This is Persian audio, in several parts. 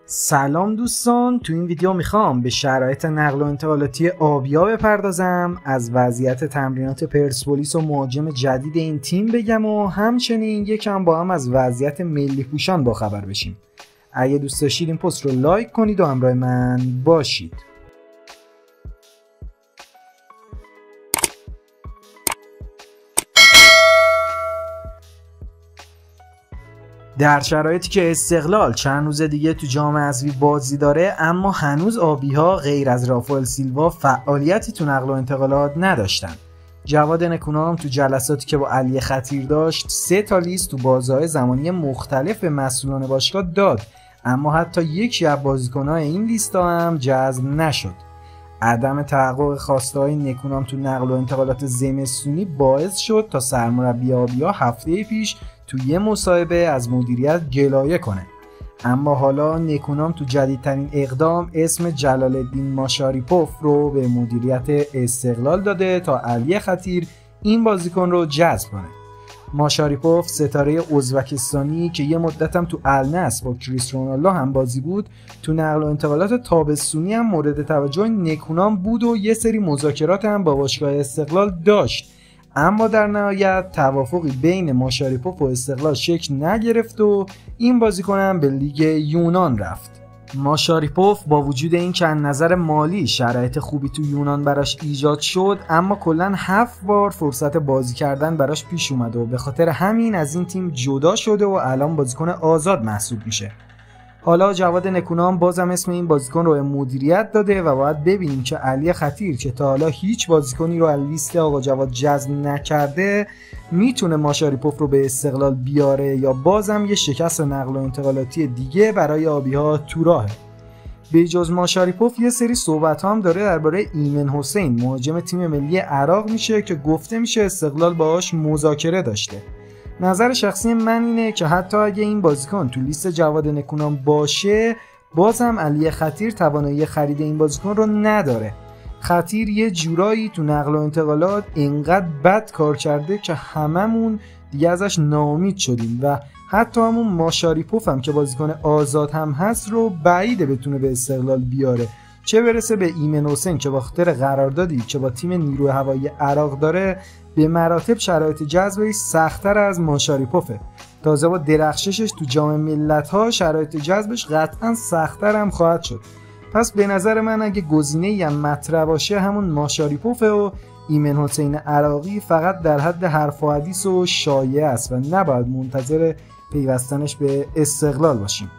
سلام دوستان، تو این ویدیو میخوام به شرایط نقل و انتقالاتی آبیا بپردازم، از وضعیت تمرینات پرسپولیس و مهاجم جدید این تیم بگم و همچنین یکم با هم از وضعیت ملی پوشان باخبر بشیم. اگه دوست داشتید این پست رو لایک کنید و همراه من باشید. در شرایطی که استقلال چند روز دیگه تو جام حذفی بازی داره، اما هنوز آبی‌ها غیر از رافائل سیلوا فعالیتی تو نقل و انتقالات نداشتن. جواد نکونام تو جلساتی که با علی خطیر داشت 3 تا لیست تو بازه‌های زمانی مختلف به مسئولان باشگاه داد، اما حتی یکی از بازیکن‌های این لیست‌ها هم جذب نشد. عدم تحقق خواسته‌های نکونام تو نقل و انتقالات زمستونی باعث شد تا سرمربی آبیا هفته پیش تو یه مصاحبه از مدیریت گلایه کنه. اما حالا نکونام تو جدیدترین اقدام اسم جلال الدین ماشاریپوف رو به مدیریت استقلال داده تا علی خطیر این بازیکن رو جذب کنه. ماشاریپوف ستاره ازبکستانی که یه مدتم تو النصر با کریستیانو رونالدو هم بازی بود، تو نقل و انتقالات تابستونی هم مورد توجه نکونام بود و یه سری مذاکرات هم با باشگاه استقلال داشت، اما در نهایت توافقی بین ماشاریپوف و استقلال شکل نگرفت و این بازیکن هم به لیگ یونان رفت. ماشاریپوف با وجود این که از نظر مالی شرایط خوبی تو یونان براش ایجاد شد، اما کلاً 7 بار فرصت بازی کردن براش پیش اومده و به خاطر همین از این تیم جدا شده و الان بازیکن آزاد محسوب میشه. حالا جواد نکونام بازم اسم این بازیکن رو به مدیریت داده و باید ببینیم که علی خطیر که تا حالا هیچ بازیکنی رو از لیست آقا جواد جذب نکرده میتونه ماشاریپوف رو به استقلال بیاره یا بازم یه شکست نقل و انتقالاتی دیگه برای آبی‌ها تو راهه. به جز ماشاریپوف یه سری صحبت هم داره درباره ایمن حسین مهاجم تیم ملی عراق میشه که گفته میشه استقلال باهاش مذاکره داشته. نظر شخصی من اینه که حتی اگه این بازیکن تو لیست جواد نکونام باشه، بازم علی خطیر توانایی خرید این بازیکن رو نداره. خطیر یه جورایی تو نقل و انتقالات اینقدر بد کار کرده که هممون دیگه ازش ناامید شدیم و حتی همون ماشاریپوف هم که بازیکن آزاد هم هست رو بعیده بتونه به استقلال بیاره، چه برسه به ایمن حسین که با خاطر قراردادی که با تیم نیروی هوایی عراق داره به مراتب شرایط جذبش سخت‌تر از ماشاریپوفه. تازه با درخششش تو جام ملت‌ها شرایط جذبش قطعاً سخت‌تر هم خواهد شد. پس به نظر من اگه گزینه‌ای هم مطرح باشه همون ماشاریپوفه و ایمن حسین عراقی فقط در حد حرف و حدیث و شایعه است و نباید منتظر پیوستنش به استقلال باشیم.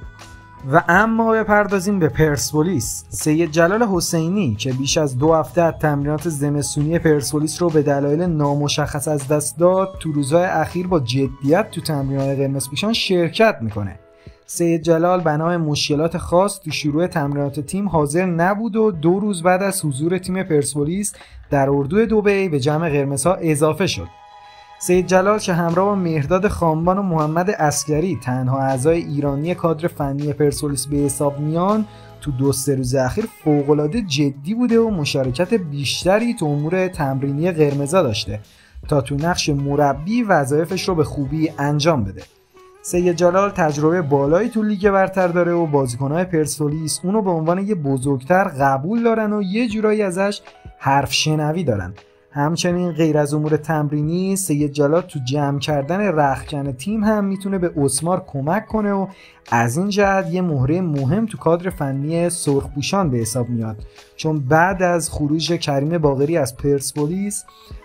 و اما بپردازیم به پرسپولیس. سید جلال حسینی که بیش از 2 هفته از تمرینات زمستونی پرسپولیس رو به دلایل نامشخص از دست داد، تو روزهای اخیر با جدیت تو تمرینات قرمزپوشان شرکت میکنه. سید جلال بنا به مشکلات خاص تو شروع تمرینات تیم حاضر نبود و 2 روز بعد از حضور تیم پرسپولیس در اردو دبی به جمع قرمزها اضافه شد. سید جلال که همراه با مهرداد خانبان و محمد عسکری تنها اعضای ایرانی کادر فنی پرسپولیس به حساب میان، تو 2-3 روز اخیر فوق‌العاده جدی بوده و مشارکت بیشتری تو امور تمرینی قرمزا داشته تا تو نقش مربی وظایفش رو به خوبی انجام بده. سید جلال تجربه بالایی تو لیگ برتر داره و بازیکن‌های پرسپولیس اونو به عنوان یه بزرگتر قبول دارن و یه جورایی ازش حرف شنوی دارن. همچنین غیر از امور تمرینی، سید جلال تو جمع کردن رختکن تیم هم میتونه به اسمار کمک کنه و از این جهت یه مهره مهم تو کادر فنی سرخپوشان به حساب میاد، چون بعد از خروج کریم باقری از پرسپولیس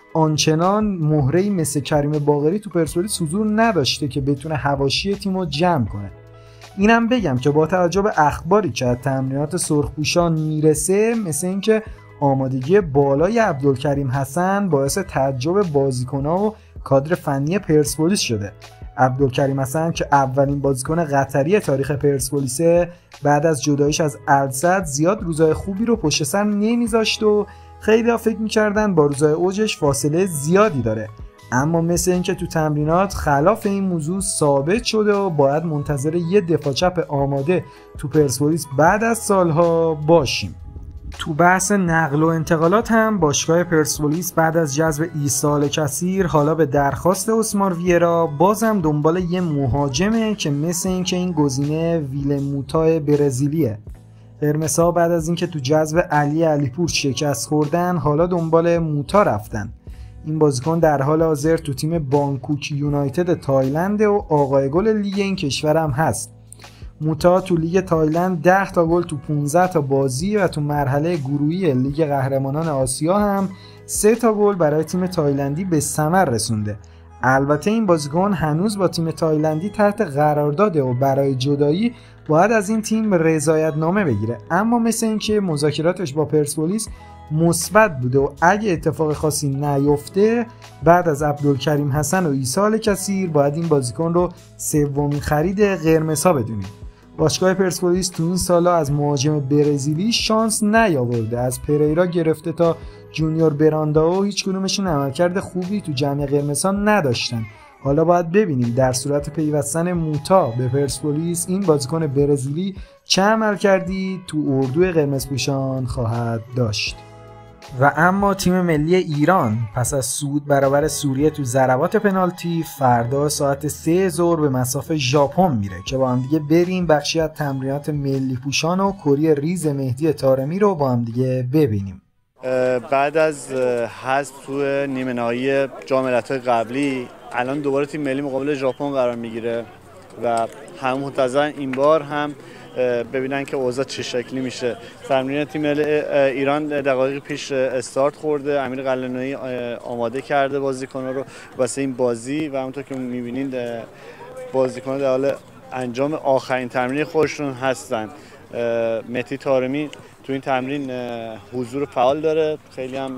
آنچنان مهره‌ای مثل کریم باقری تو پرسپولیس حضور نداشته که بتونه حواشی تیمو جمع کنه. اینم بگم که با توجه به اخباری که از تمرینات سرخپوشان میرسه، مثل اینکه آمادگی بالای عبدالکریم حسن باعث تعجب بازیکن‌ها و کادر فنی پرسپولیس شده. عبدالکریم حسن که اولین بازیکن قطری تاریخ پرسپولیسه، بعد از جداییش از السد زیاد روزای خوبی رو پشت سر نمیذاشت و خیلی‌ها فکر می‌کردن با روزای اوجش فاصله زیادی داره، اما مثل اینکه تو تمرینات خلاف این موضوع ثابت شده و باید منتظر یه دفاع چپ آماده تو پرسپولیس بعد از سالها باشیم. تو بحث نقل و انتقالات هم باشگاه پرسپولیس بعد از جذب عیسی الکثیر حالا به درخواست اوسمار ویرا بازم دنبال یه مهاجمه که مثل اینکه این گزینه ویلموتا برزیلیه. قرمزها بعد از اینکه تو جذب علیپور شکست خوردن حالا دنبال موتا رفتن. این بازیکن در حال حاضر تو تیم بانکوک یونایتد تایلند و آقای گل لیگ این کشور هم هست. موتا تو لیگ تایلند 10 تا گل تو 15 تا بازی و تو مرحله گروهی لیگ قهرمانان آسیا هم 3 تا گل برای تیم تایلندی به ثمر رسونده. البته این بازیکن هنوز با تیم تایلندی تحت قرارداده و برای جدایی باید از این تیم رضایت نامه بگیره، اما مثل اینکه مذاکراتش با پرسپولیس مثبت بوده و اگه اتفاق خاصی نیفته بعد از عبدالکریم حسن و عیسی الکثیر باید این بازیکن رو سومین خرید قرمزها بدونیم. باشگاه پرسپولیس تو این سالا از مهاجم برزیلی شانس نیاورده، از پریرا گرفته تا جونیور برانداو هیچ کدومشون عملکرد خوبی تو جمع قرمزها نداشتن. حالا باید ببینیم در صورت پیوستن موتا به پرسپولیس این بازیکن برزیلی چه عملکردی تو اردوی قرمزپوشان خواهد داشت. و اما تیم ملی ایران پس از صعود برابر سوریه تو ضربات پنالتی فردا ساعت 3 ظهر به مصاف ژاپن میره که با هم دیگه بریم بخشی از تمرینات ملی پوشان و کری ریز مهدی طارمی رو با هم دیگه ببینیم. بعد از حذف تو نیمه نهایی جام ملت‌های قبلی الان دوباره تیم ملی مقابل ژاپن قرار میگیره و هم منتظرن این بار هم ببینن که اوضاع چه شکلی میشه. تمرین تیم ملی ایران دقایق پیش استارت خورده. امیر قلعه‌نویی آماده کرده بازیکن‌ها رو واسه این بازی و همونطور که می‌بینید بازیکن‌ها در حال انجام آخرین تمرین خودشون هستن. مهدی طارمی تو این تمرین حضور فعال داره، خیلی هم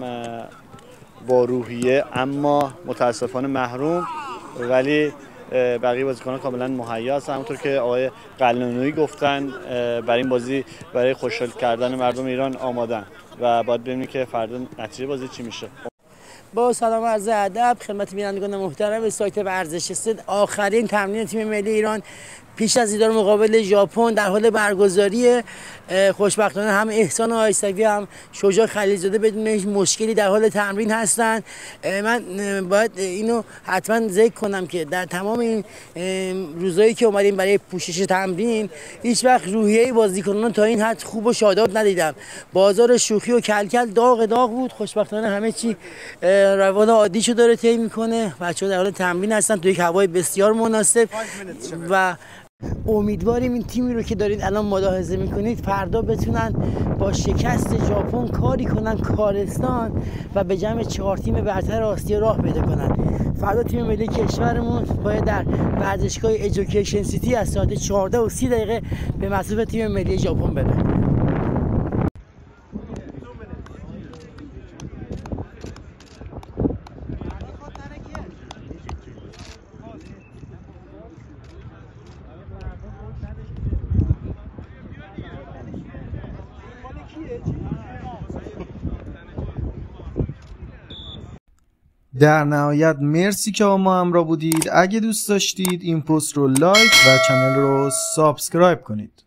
با روحیه اما متاسفانه محروم، ولی بقیه بازیکنان کاملا مهیا هستن. همونطور که آقای قلعه‌نویی گفتن برای این بازی برای خوشحال کردن مردم ایران آمادن و باید ببینیم که فردا نتیجه بازی چی میشه. با سلام و عرض ادب خدمت بینندگان محترم سایت ورزش است. آخرین تمرین تیم ملی ایران پیش از دیدار مقابل ژاپن در حال برگزاری. خوشبختانه هم احسان آیسوی هم شجاع خلیلزاده بدون هیچ مشکلی در حال تمرین هستند. من باید اینو حتما ذکر کنم که در تمام این روزایی که اومدیم برای پوشش تمرین هیچ وقت روحیه بازیکنان تا این حد خوب و شاداب ندیدم. بازار شوخی و کلکل داغ بود. خوشبختانه همه چی روال عادیشو داره طی میکنه. بچه‌ها در حال تمرین هستن توی یک هوای بسیار مناسب و امیدواریم این تیمی رو که دارید الان ملاحظه میکنید فردا بتونن با شکست ژاپن کاری کنن کارستان و به جمع 4 تیم برتر آسیا راه پیدا کنن. فردا تیم ملی کشورمون باید در ورزشگاه ادویکیشن سیتی از ساعت 14:30 به مصاف تیم ملی ژاپن بره. در نهایت مرسی که با ما همراه بودید. اگه دوست داشتید این پست رو لایک و کانال رو سابسکرایب کنید.